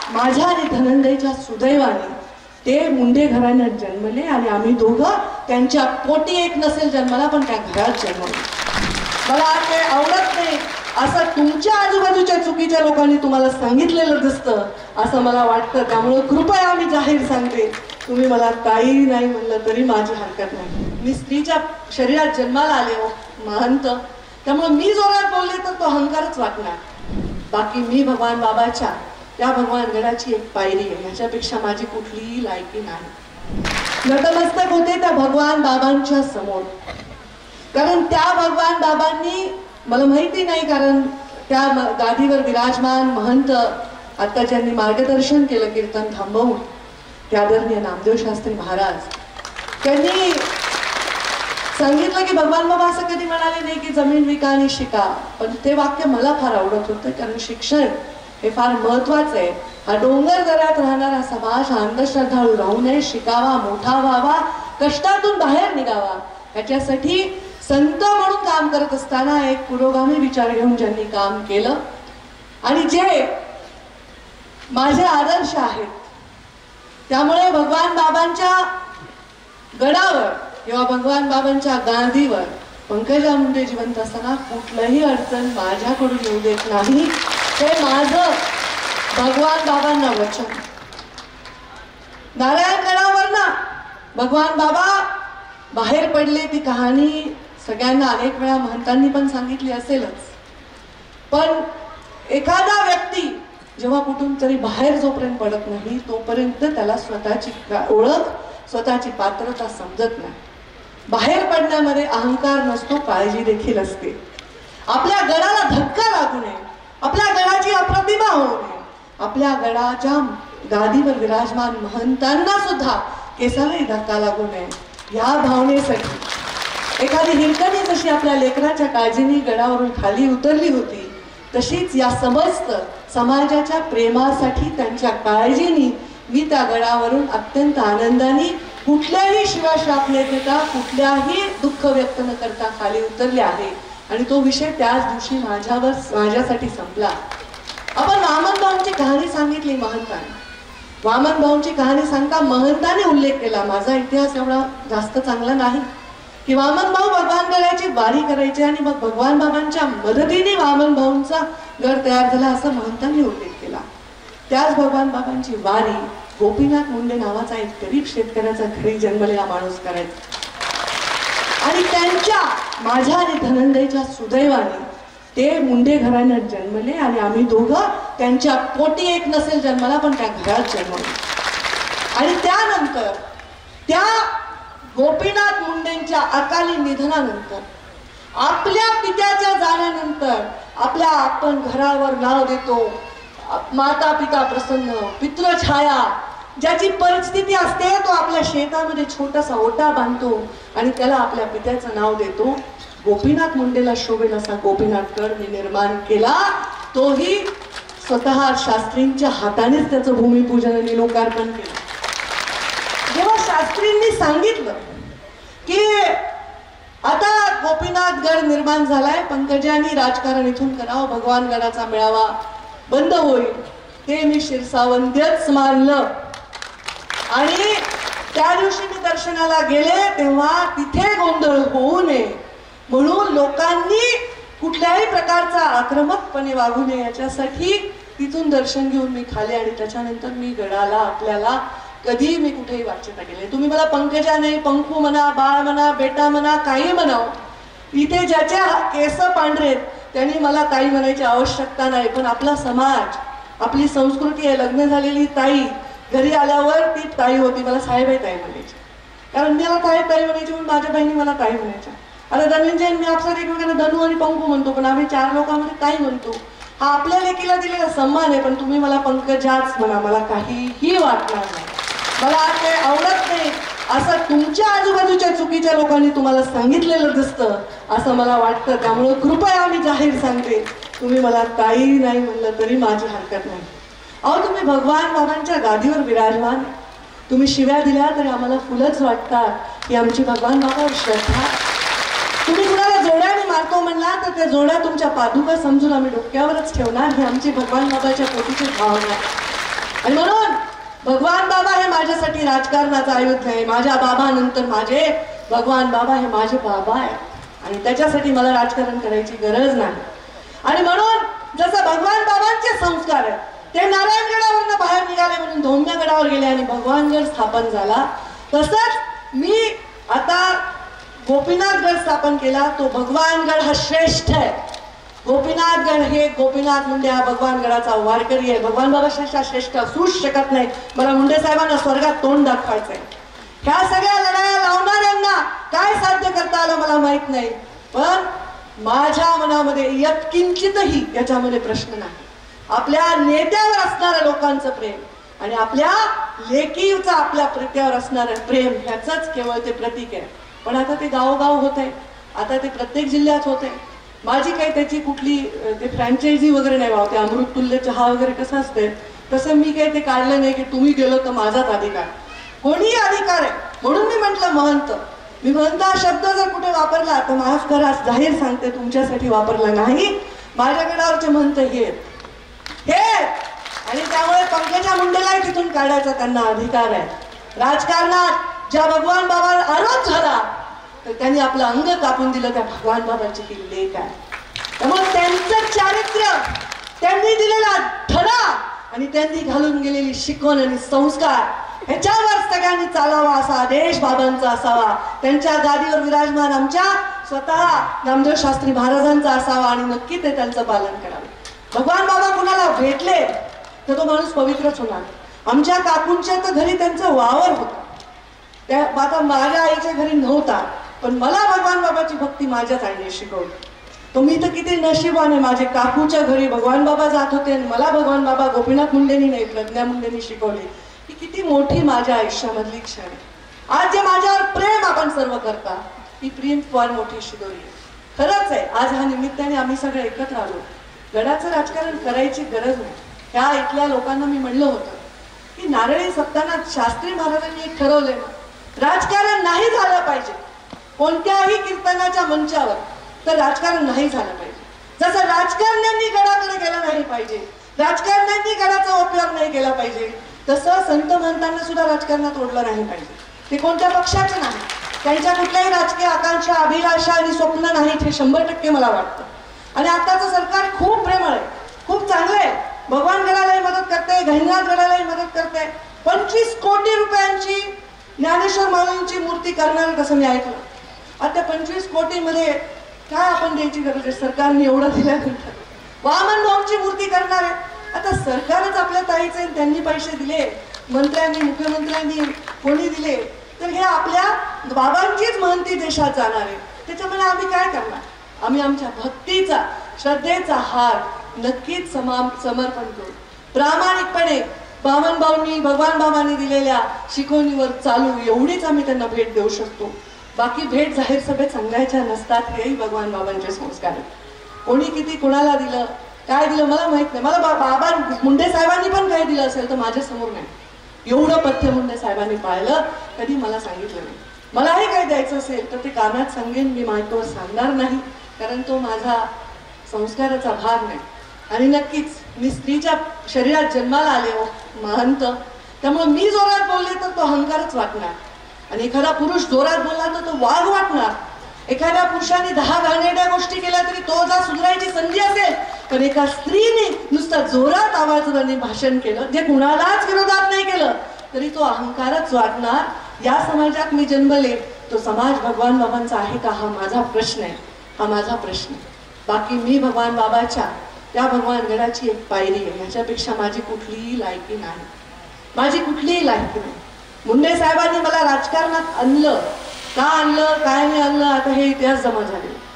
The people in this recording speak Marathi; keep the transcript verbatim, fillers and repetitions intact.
माझ्या आणि धनंजयच्या सुदैवाने ते मुंडे घराण्यात जन्मले आणि आम्ही दोघं त्यांच्या पोटी एक नसेल जन्माला पण त्या घरात जन्मले. मला ते आवडत नाही असं तुमच्या आजूबाजूच्या चुकीच्या लोकांनी तुम्हाला सांगितलेलं दिसतं असं मला वाटतं. त्यामुळे कृपया मी जाहीर सांगते, तुम्ही मला ताई नाही म्हणलं तरी माझी हरकत नाही. मी स्त्रीच्या शरीरात जन्माला आले हो महंत, त्यामुळे मी जोरात बोलले तर तो अहंकारच वाटणार. बाकी मी भगवान बाबाच्या त्या भगवान गडाची एक पायरी आहे, ह्याच्यापेक्षा माझी कुठलीही लायकी नाही. नतमस्तक होते त्या भगवान बाबांच्या समोर, कारण त्या भगवान बाबांनी मला माहिती नाही, कारण त्या गादीवर विराजमान महंत आता ज्यांनी मार्गदर्शन केलं कीर्तन थांबवून ते आदरणीय नामदेव शास्त्री महाराज, त्यांनी सांगितलं की भगवान बाबा असं कधी म्हणाले नाही की जमीन विका आणि शिका. पण ते वाक्य मला फार आवडत होतं, कारण शिक्षण हे फार महत्वाचं आहे. हा डोंगर दऱ्यात राहणारा समाज हा अंधश्रद्धाळू राहू नये, शिकावा, मोठा व्हावा, कष्टातून बाहेर निघावा, याच्यासाठी संत म्हणून काम करत असताना एक पुरोगामी विचार घेऊन ज्यांनी काम केलं आणि जे माझे आदर्श आहेत. त्यामुळे भगवान बाबांच्या गडावर किंवा भगवान बाबांच्या गादीवर पंकजा मुंडे जिवंत असताना कुठलंही अडचण माझ्याकडून येऊ देत नाही, ते माझं भगवान बाबांना वचन. नारायण गडावर ना भगवान बाबा बाहेर पडले, ती कहाणी सगळ्यांना अनेक वेळा महंतांनी पण सांगितली असेलच. पण एखादा व्यक्ती जेव्हा कुठून तरी बाहेर जोपर्यंत पडत नाही तोपर्यंत त्याला स्वतःची ओळख, स्वतःची पात्रता समजत नाही. बाहेर पडण्यामध्ये अहंकार नसतो, काळजी देखील असते. आपल्या गडाला धक्का लागू नये, आपल्या गडाची अप्रतिमा होऊ नये, आपल्या गडाच्या गादीवर विराजमान महंतांना सुद्धा केसालाही धक्का लागू नये, या भावनेसाठी एखादी हिरकणी जशी आपल्या लेकराच्या काळजीने गडावरून खाली उतरली होती, तशीच या समस्त समाजाच्या प्रेमासाठी त्यांच्या काळजीने मी त्या गडावरून अत्यंत आनंदाने कुठल्याही शिवाश्राप न देता, कुठल्याही दुःख व्यक्त न करता खाली उतरले आहे. आणि तो विषय त्याच दिवशी माझ्यावर माझ्यासाठी संपला. आपण वामन भाऊंची कहाणी सांगितली महंतांनी. वामन भाऊंची कहाणी सांगता महंताने उल्लेख केला, माझा इतिहास एवढा जास्त चांगला नाही, की वामन भाऊ भगवान गडाची वारी करायचे आणि मग भगवान बाबांच्या मदतीने वामन भाऊंचा गड तयार झाला असं महंतांनी उल्लेख केला. त्याच भगवान बाबांची वारी गोपीनाथ मुंडे नावाचा एक गरीब शेतकऱ्याचा घरी जन्मलेला माणूस करायचा. आणि त्यांच्या माझ्या आणि धनंजयच्या सुदैवाने ते मुंडे घराण्यात जन्मले आणि आम्ही दोघं त्यांच्या पोटी एक नसेल जन्माला पण त्या घरात जन्मले. आणि त्यानंतर त्या गोपीनाथ मुंडेंच्या अकाली निधनानंतर, आपल्या पित्याच्या जाण्यानंतर, आपल्या आपण घरावर नाव देतो माता पिता प्रसन्न, पितृछाया, ज्याची परिस्थिती असते तो आपल्या शेतामध्ये छोटासा ओटा बांधतो आणि त्याला आपल्या पित्याचं नाव देतो. गोपीनाथ मुंडेला शोभेल असा गोपीनाथ गड मी निर्माण केला, तोही स्वतः शास्त्रींच्या हातानेच त्याचं भूमिपूजन आणि लोकार्पण केलं. जेव्हा शास्त्रींनी सांगितलं की आता गोपीनाथ गड निर्माण झालाय, पंकजांनी राजकारण इथून करावं, भगवान गडाचा मेळावा बंद होईल, ते मी शिरसावंत्यच मानलं. आणि त्या दिवशी मी दर्शनाला गेले तेव्हा तिथे गोंधळ होऊ नये म्हणून लोकांनी कुठल्याही प्रकारचा आक्रमकपणे वागू नये याच्यासाठी तिथून दर्शन घेऊन मी खाले. आणि त्याच्यानंतर मी गडाला आपल्याला कधी मी कुठेही वाच्यता केली. तुम्ही मला पंकजा नाही, पंखू म्हणा, बाळ म्हणा, बेटा म्हणा, काही म्हणाव, इथे ज्याच्या केस पांढरेत त्यांनी मला ताई म्हणायची आवश्यकता नाही. पण आपला समाज, आपली संस्कृती आहे, लग्न झालेली ताई घरी आल्यावर ती ताई होती, मला साहेबाई ताई म्हणायची, कारण मला ताई ताई म्हणायची म्हणून माझ्या बहिणी मला ताई म्हणायच्या. आता धनंजय मी आपसात एकमेकांना धनू आणि पंखू म्हणतो, पण आम्ही चार लोकांमध्ये ताई म्हणतो. हा आपल्या लेकीला दिलेला सन्मान आहे, पण तुम्ही मला पंकजाच म्हणा, मला काहीही वाटणार नाही. मला ते आवडत नाही असं तुमच्या आजूबाजूच्या चुकीच्या लोकांनी तुम्हाला सांगितलेलं दिसतं असं मला वाटतं. त्यामुळे कृपया मी जाहीर सांगते, तुम्ही मला ताई नाही म्हणलं तरी माझी हरकत नाही. अहो तुम्ही भगवान बाबांच्या गादीवर विराजमान, तुम्ही शिव्या दिल्या तरी आम्हाला फुलच वाटतात की आमची भगवान बाबावर श्रद्धा. तुम्ही कुणाला जोड्याने मारतो म्हणला तर त्या जोड्या तुमच्या पादुका समजून आम्ही डोक्यावरच ठेवणार, ही आमची भगवान बाबाच्या पोटीची भावना. आणि म्हणून भगवान बाबा हे माझ्यासाठी राजकारणाचं आयुध आहे. माझ्या बाबानंतर माझे भगवान बाबा हे माझे बाबा आहे आणि त्याच्यासाठी मला राजकारण करायची गरज नाही. आणि म्हणून जसं भगवान बाबांचे संस्कार आहेत ते नारायणगडावरनं बाहेर निघाले म्हणून धौम्यगडावर गेले आणि भगवानगड स्थापन झाला, तसंच मी आता गोपीनाथगड स्थापन केला. तो भगवानगड हा श्रेष्ठ आहे. गोपीनाथगड हे गोपीनाथ मुंडे हा भगवानगडाचा वारकरी आहे. भगवान बाबा श्रेष्ठ श्रेष्ठ असूच शकत नाही. मला मुंडे साहेबांना स्वर्गात तोंड दाखवायचंय. ह्या सगळ्या लढाया लावणाऱ्यांना काय साध्य करता आलं मला माहित नाही, पण माझ्या मनामध्ये यत्किंचितही याच्यामध्ये प्रश्न नाही. आपल्या नेत्यावर असणाऱ्या लोकांचं प्रेम आणि आपल्या लेकीचं आपल्या प्रेत्यावर असणारं प्रेम ह्याचंच केवळ ते प्रतीक आहे. पण आता ते गावोगाव होत आहे, आता ते प्रत्येक जिल्ह्यात होत आहे. माझी काही त्याची कुठली ते फ्रँचायझी वगैरे नाही वावते. अमृत तुल्य चहा वगैरे कसं असते तसं मी काही ते काढलं नाही की तुम्ही गेलो तर माझाच अधिकार. कोणीही अधिकार आहे. म्हणून मी म्हटलं महंत. मी महंत हा शब्द जर कुठे वापरला तर माफ करा, जाहीर सांगते तुमच्यासाठी वापरला नाही. माझ्या गडावरचे महंत हे हे आणि त्यामुळे पंकजा मुंडेलाही तिथून काढायचा त्यांना अधिकार आहे. राजकारणात ज्या भगवान बाबांवर आरोप झाला तर त्यांनी आपलं अंग कापून दिलं. त्या भगवान बाबांची ही लेख आहे. त्यामुळे त्यांचं चारित्र्य, त्यांनी दिलेला धडा आणि त्यांनी घालून गेलेली शिकवण आणि संस्कार ह्याच्यावर सगळ्यांनी चालावा असा आदेश बाबांचा असावा. त्यांच्या गादीवर विराजमान आमच्या स्वतः नामदेव शास्त्री महाराजांचा असावा आणि नक्की ते त्यांचं पालन करावं. भगवान बाबा कुणाला भेटले तर तो माणूस पवित्रच होणार. आमच्या काकूंच्या तर घरी त्यांचं वावर होतं. त्या आता माझ्या आईच्या घरी नव्हता, पण मला भगवान बाबाची भक्ती माझ्याच आईने शिकवली. तो मी तर किती नशिबाने माझे काकूच्या घरी भगवान बाबा जात होते आणि मला भगवान बाबा गोपीनाथ मुंडेंनी नाही प्रज्ञा मुंडेंनी शिकवले. ही किती मोठी माझ्या आयुष्यामधली क्षण आहे. आज जे माझ्यावर प्रेम आपण सर्व करता ही प्रेम फार मोठी शिदोरी आहे. खरंच आहे. आज हा निमित्ताने आम्ही सगळे एकत्र आलो. गडाचं राजकारण करायची गरज नाही. त्या इथल्या लोकांना मी म्हणलं होतं की नारळी सत्तानाथ शास्त्री महाराजांनी एक ठरवले ना, राजकारण नाही झालं पाहिजे कोणत्याही कीर्तनाच्या मंचावर, तर राजकारण नाही झालं पाहिजे. जसं राजकारण्यांनी गडाकडे गेलं नाही पाहिजे, राजकारण्यांनी गडाचा उपयोग नाही केला पाहिजे, तसं संत महंतांना सुद्धा राजकारणात ओढलं नाही पाहिजे. ते कोणत्या पक्षाचे नाही, त्यांच्या कुठल्याही राजकीय आकांक्षा अभिलाषा आणि स्वप्न नाहीत हे शंभर टक्के मला वाटतं. आणि आताचं सरकार खूप प्रेमळ आहे, खूप चांगलं आहे. भगवान गडालाही मदत करते, गहिनीनाथ गडालाही मदत करते. पंचवीस कोटी रुपयांची ज्ञानेश्वर माऊलींची मूर्ती करणार कसं मी ऐकलं. आता पंचवीस कोटी मध्ये काय आपण द्यायची गरज आहे. सरकारने एवढं दिल्यानंतर वामन भाऊंची मूर्ती करणार आहे. आता सरकारच आपल्या ताईचे त्यांनी पैसे दिले, मंत्र्यांनी मुख्यमंत्र्यांनी कोणी दिले, तर हे आपल्या बाबांचीच महंती देशात जाणार आहे. त्याच्यामुळे आम्ही काय करणार. आम्ही आमच्या भक्तीचा श्रद्धेचा हार नक्कीच समा समर्पण करू. प्रामाणिकपणे बामन भाऊंनी भगवान बाबांनी दिलेल्या शिकवणीवर चालू एवढीच आम्ही त्यांना भेट देऊ शकतो. बाकी भेट जाहीर सभेत सांगायच्या नसतात. हेही भगवान बाबांचे संस्कार आहेत. कोणी किती कुणाला दिलं काय दिलं मला माहित नाही. मला बा बाबा मुंडे साहेबांनी पण काही दिलं असेल तर माझ्या समोर नाही. एवढं पथ्य मुंडे साहेबांनी पाळलं कधी मला सांगितलं नाही. मलाही काही द्यायचं असेल तर ते कानात सांगेन, मी माहितीवर सांगणार नाही, कारण तो माझा संस्काराचा भाग नाही. आणि नक्कीच मी स्त्रीच्या शरीरात जन्माला आले हो महंत, त्यामुळे मी जोरात बोलले तर तो अहंकारच वाटणार आणि एखादा पुरुष जोरात बोलला तर तो वाघ वाटणार. एखाद्या पुरुषाने दहा घाणेरड्या गोष्टी केल्या तरी तो जर सुधारायची संधी असेल, पण एका स्त्रीने नुसता जोरात आवाजाने भाषण केलं जे कुणालाच विरोधात नाही केलं तरी तो अहंकारच वाटणार. या समाजात मी जन्मले, तो समाज भगवान बाबांचा आहे का हा माझा प्रश्न आहे. हा माझा प्रश्न आहे. बाकी मी भगवान बाबाच्या त्या भगवान गडाची एक पायरी आहे. ह्याच्यापेक्षा माझी कुठलीही लायकी नाही. माझी कुठलीही लायकी नाही. मुंडे साहेबांनी मला राजकारणात आणलं, का आणलं काय नाही आणलं आता हे इतिहास जमा झाले.